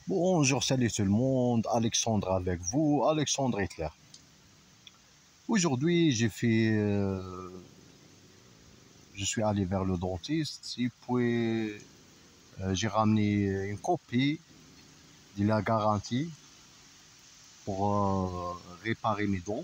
Bonjour, salut tout le monde, Alexandre avec vous, Alexandre Hitler. Aujourd'hui, je suis allé vers le dentiste et puis j'ai ramené une copie de la garantie pour réparer mes dents.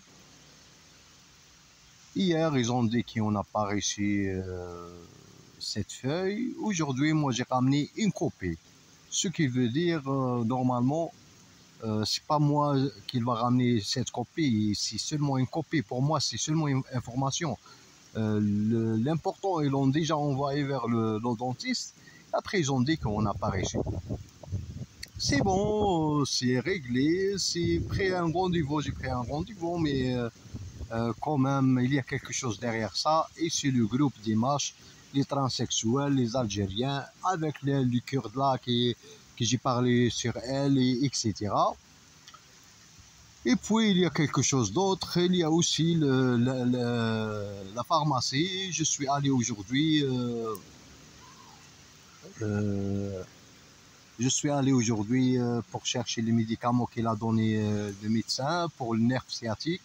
Hier, ils ont dit qu'on n'a pas reçu cette feuille. Aujourd'hui, moi, j'ai ramené une copie. Ce qui veut dire, normalement, c'est pas moi qui va ramener cette copie, c'est seulement une copie. Pour moi, c'est seulement une information. L'important, ils l'ont déjà envoyé vers le dentiste. Après, ils ont dit qu'on n'a pas reçu. C'est bon, c'est réglé, c'est pris un rendez-vous, j'ai pris un rendez-vous, mais quand même, il y a quelque chose derrière ça. Et c'est le groupe d'IMACH, les transsexuels, les Algériens, avec les Kurdes là que j'ai parlé sur elle, etc. Et puis il y a quelque chose d'autre, il y a aussi la pharmacie. Je suis allé aujourd'hui, pour chercher les médicaments qu'il a donné le médecin pour le nerf sciatique.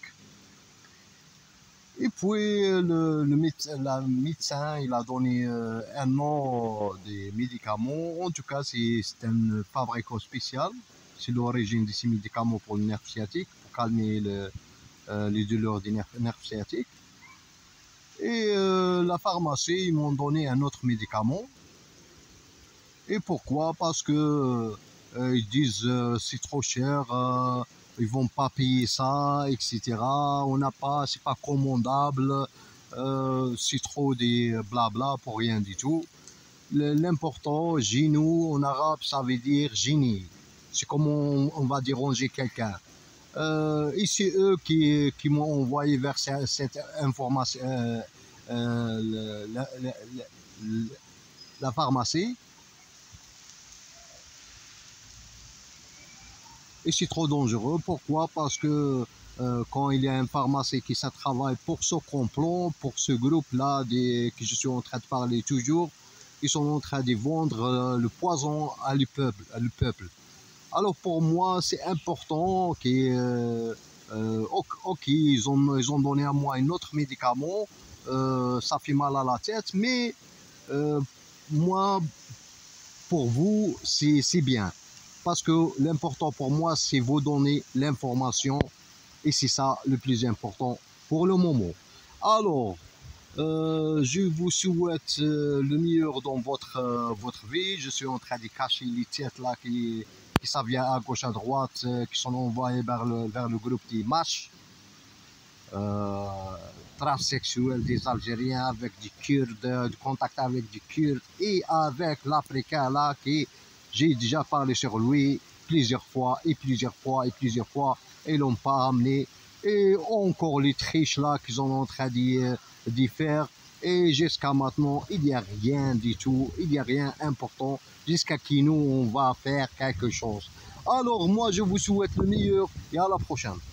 Et puis le médecin, il a donné un nom des médicaments. En tout cas, c'est un fabricant spécial. C'est l'origine de ces médicaments pour le nerf sciatique, pour calmer les douleurs des nerfs sciatiques. Et la pharmacie, ils m'ont donné un autre médicament. Et pourquoi? Parce que ils disent c'est trop cher, ils vont pas payer ça, etc. On n'a pas, c'est pas commandable, c'est trop des blabla pour rien du tout. L'important, genou en arabe, ça veut dire génie. C'est comme on va déranger quelqu'un. Et c'est eux qui m'ont envoyé vers cette information, la pharmacie. Et c'est trop dangereux. Pourquoi? Parce que quand il y a un pharmacien qui ça travaille pour ce complot, pour ce groupe-là que je suis en train de parler toujours, ils sont en train de vendre le poison à le peuple. Alors pour moi, c'est important ok, ils ont donné à moi un autre médicament, ça fait mal à la tête, mais moi, pour vous, c'est bien. Parce que l'important pour moi, c'est vous donner l'information et c'est ça le plus important pour le moment. Alors, je vous souhaite le meilleur dans votre vie. Je suis en train de cacher les têtes là qui ça vient à gauche, à droite, qui sont envoyées vers le groupe des MASH. Transsexuels des Algériens avec des Kurdes, du contact avec des Kurdes et avec l'Africain là qui j'ai déjà parlé sur lui plusieurs fois et plusieurs fois et plusieurs fois et l'ont pas amené. Et encore les triches là qu'ils sont en train d'y faire. Et jusqu'à maintenant, il n'y a rien du tout, il n'y a rien important jusqu'à qui nous on va faire quelque chose. Alors moi je vous souhaite le meilleur et à la prochaine.